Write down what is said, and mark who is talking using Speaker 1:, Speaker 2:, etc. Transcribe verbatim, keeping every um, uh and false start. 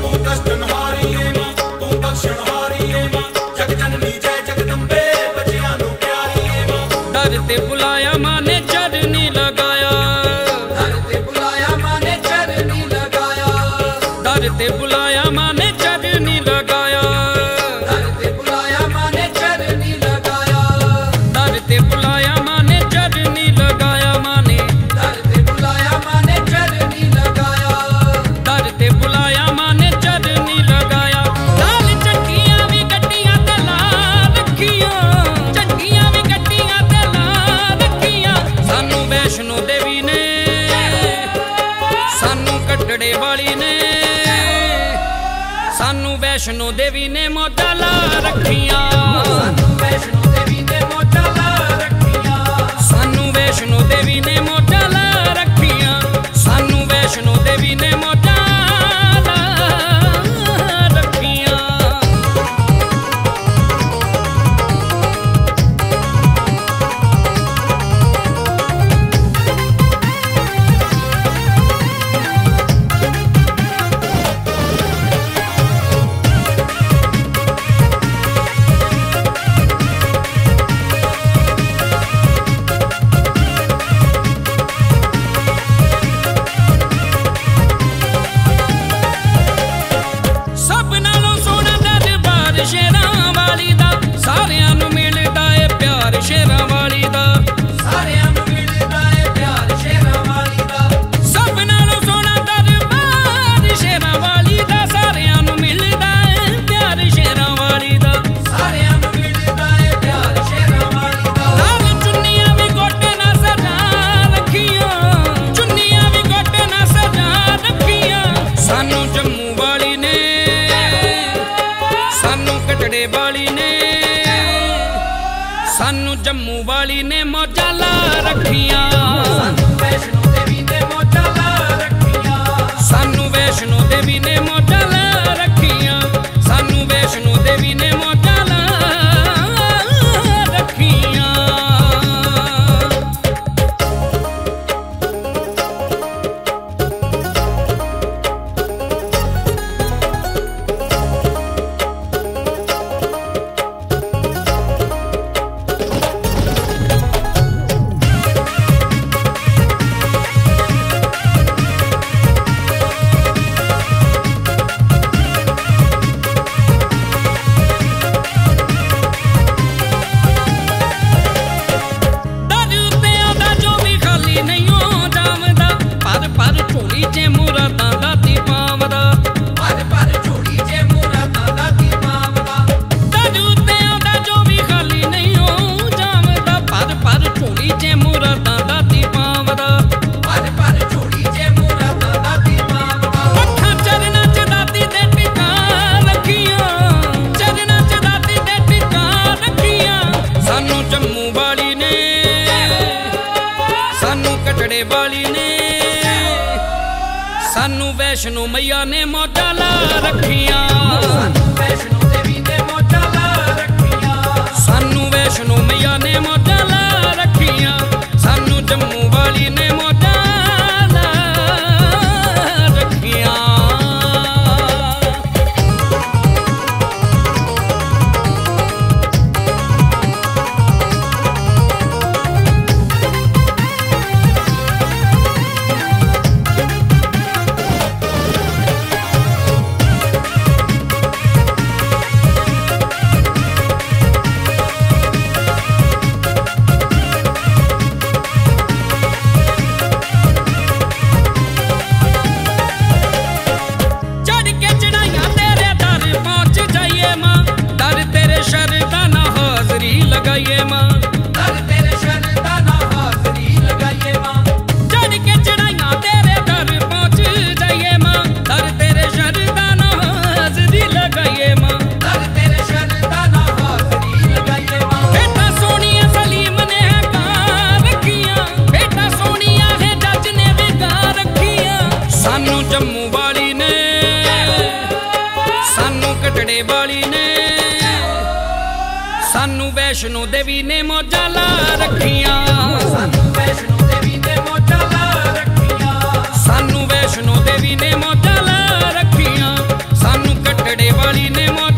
Speaker 1: दर ते बुलाया मां ने चरनी लगाया,
Speaker 2: दर ते बुलाया मां ने चरनी लगाया,
Speaker 1: दर ते बुलाया मां ने चरनी लगाया,
Speaker 2: दर ते बुलाया मां ने चरनी लगाया,
Speaker 1: दर ते बुलाया मां ने चरनी लगाया, मां ने
Speaker 2: दर ते बुलाया मां ने चरनी लगाया,
Speaker 1: दर ते बुलाया मां ने चरनी लगाया। लाल चक्कियां भी गड्डियां ते ला रखियां, चक्कियां भी गड्डियां ते ला रखियां। सानू वैष्णो देवी ने, सानू कटड़े वाली ने, सानू वैष्णो देवी ने मौजा ला रखियां,
Speaker 2: सानू वैष्णो देवी ने मौजा ला रखियां,
Speaker 1: सानू वैष्णो देवी ने मौजा ला रखियां, सानू वैष्णो देवी ने मौजा ला रखियां। सब नालों सोहना दरबार शेरां वाली दा, सारियां नूं मिलदा ए प्यार शेरां वाली दा,
Speaker 2: सारियां नूं मिलदा ए प्यार शेरां वाली दा,
Speaker 1: सब नालों सोहना दरबार शेरां वाली दा, सारियां नूं मिलदा ए प्यार शेरां वाली दा।
Speaker 2: सारियां नूं मिलदा ए प्यार शेरां वाली दा,
Speaker 1: लाल चुन्नियां भी गोटे ना सजा रखियां, चुन्नियां भी गोटे ना सजा रखियां। सानू जम्मू वाली ने, सानू कटड़े वाली ने, सानू जम्मू वाली ने मौजा ला रखियां,
Speaker 2: सानू वैष्णो देवी ने मौजा ला रखियां,
Speaker 1: सानू वैष्णो देवी ने मौजा ला रखियां, सानू वैष्णो देवी ने मौजा ला रखियां। दर उत्ते आंदा जो भी खाली नहीं हो जावदा, पर पर झोली च मुरादां दा दी पावदा,
Speaker 2: पर पर झोली च मुरादां दा दी पावदा,
Speaker 1: दर उत्ते आंदा जो भी खाली नहीं हो जावदा, पर पर झोली च मुरादां दा दी पावदा।
Speaker 2: पर पर झोली च मुरादां दा दी पावदा,
Speaker 1: अखां चरनां च दाती दे टिका रखियां, चरनां च दाती दे टिका रखियां। सानू जम्मू वाली ने, सानू कटड़े वाली ने, सानू वैष्णो मैया ने मौजा ला रखियां,
Speaker 2: सानू वैष्णो देवी ने मौजा ला रखियां,
Speaker 1: सानू वैष्णो मैया ने मौजा ला रखियां, सानू जम्मू वाली ने मौजा ला रखियां। चढ़ के चढ़ाइयां तेरे दर पहुंच जाइए मां, दर तेरे शरदा ना हाजरी लगाइए मां,
Speaker 2: दर तेरे शरदा ना हाजरी लगाइए मां,
Speaker 1: चढ़ के चढ़ाइयां तेरे दर पहुंच जाइए मां, दर तेरे शरदा ना हाजरी लगाइए मां।
Speaker 2: दर तेरे शरदा ना हाजरी लगाइए मां,
Speaker 1: बेटा सोनिया सलीम ने है गा रखियां, बेटा सोनिया है जज ने भी गा रखियां। सानू जम्मू वाली ने, सानू कटड़े वाली ने, सानू वैष्णो देवी ने मौजा ला रखियां,
Speaker 2: सानू वैष्णो देवी ने मौजा ला रखियां,
Speaker 1: सानू वैष्णो देवी ने मौजा ला रखियां, वाली ने